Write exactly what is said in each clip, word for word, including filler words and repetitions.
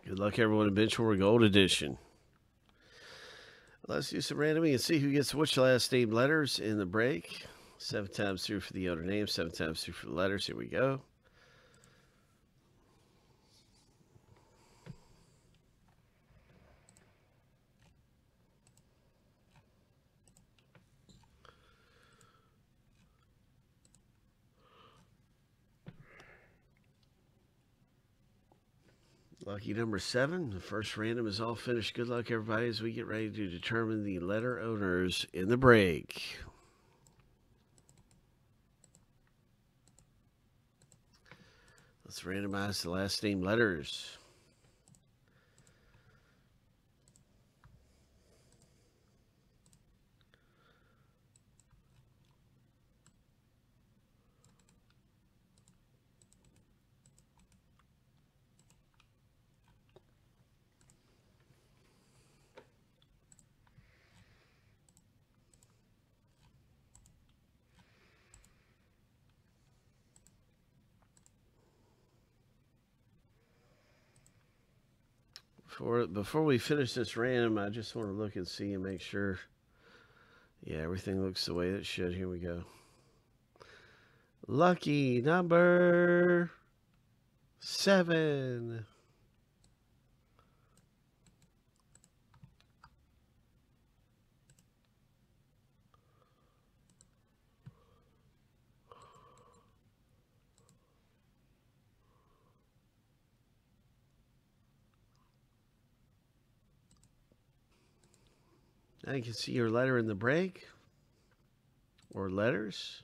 Good luck, everyone, in Benchwarmer Gold Edition. Let's do some randoming and see who gets which last name letters in the break. Seven times through for the owner name, seven times through for the letters. Here we go. Lucky number seven. The first random is all finished. Good luck, everybody, as we get ready to determine the letter owners in the break. Let's randomize the last name letters. Before, before we finish this random, I just want to look and see and make sure. Yeah, everything looks the way it should. Here we go. Lucky number seven. Now you can see your letter in the break, or letters.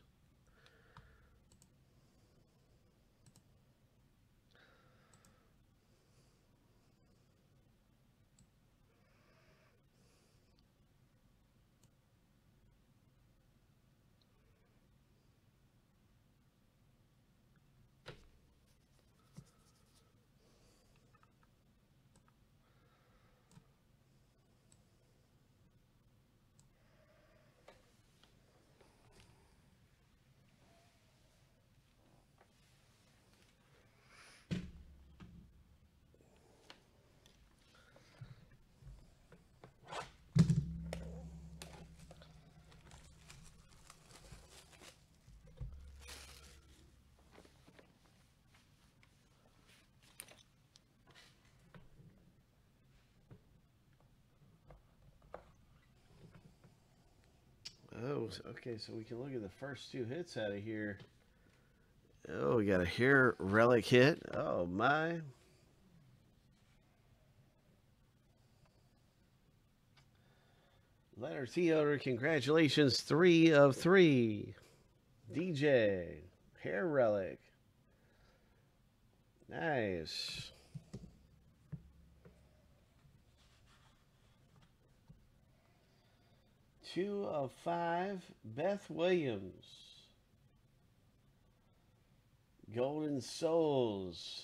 Oh, okay, so we can look at the first two hits out of here. Oh, we got a hair relic hit. Oh, my. Letter T owner, congratulations. Three of three. D J, hair relic. Nice. Two of five. Beth Williams. Golden Souls.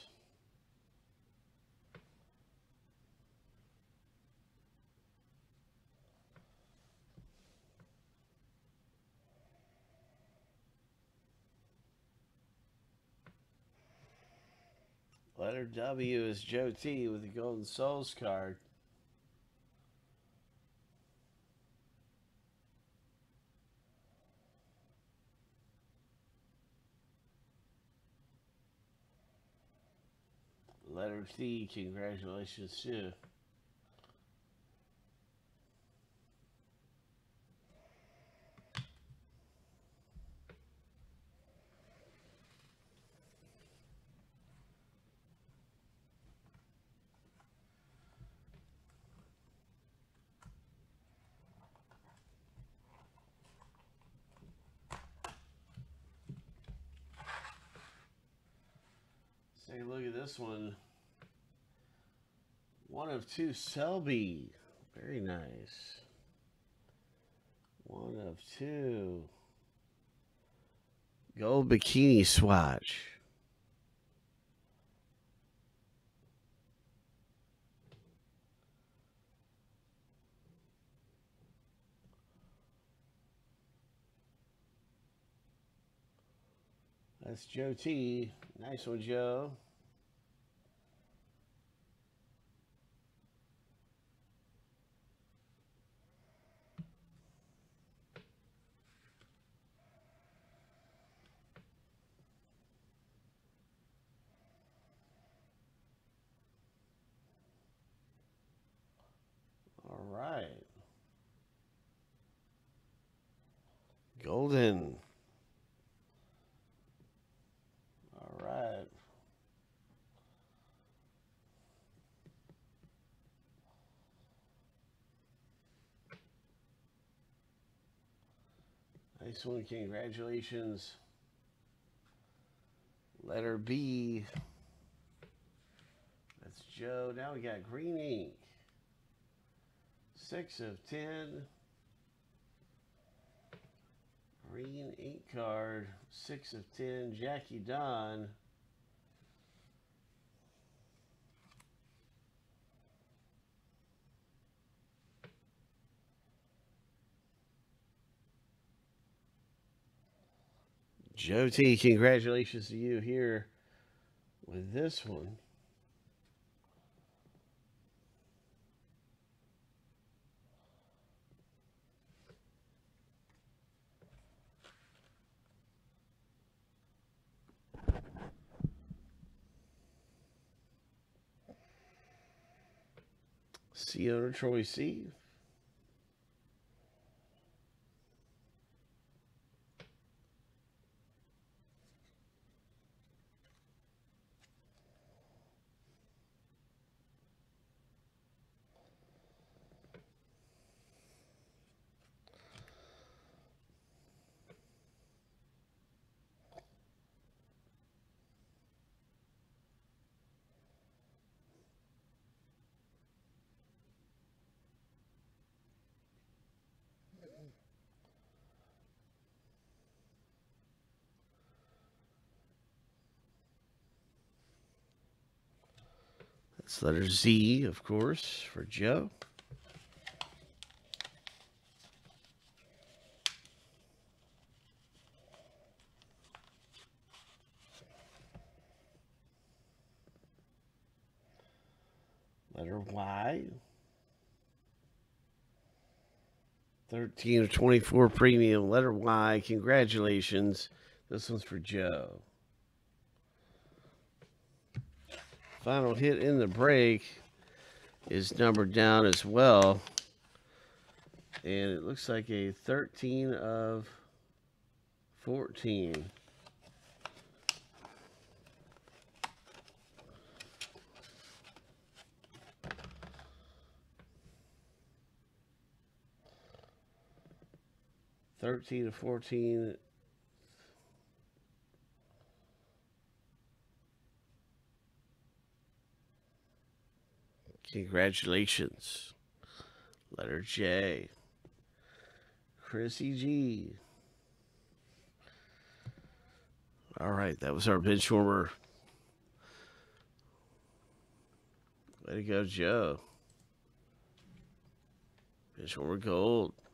Letter W is Joe T with the Golden Souls card. Letter T, congratulations too. Take a look at this one. One of two, Selby. Very nice. One of two. Gold bikini swatch. That's Joe T. Nice one, Joe. Golden. All right. Nice one. Congratulations. Letter B. That's Joe. Now we got green ink. Six of ten. Green ink card. Six of ten. Jackie Don. Joe T, congratulations to you here with this one. C owner Troy C. That's letter Z, of course, for Joe. Letter Y. thirteen of twenty-four premium. Letter Y. Congratulations. This one's for Joe. Final hit in the break is numbered down as well. And it looks like a thirteen of fourteen. thirteen of fourteen. Congratulations. Letter J. Chrissy G. All right, that was our Benchwarmer. Way to go, Joe. Benchwarmer Gold.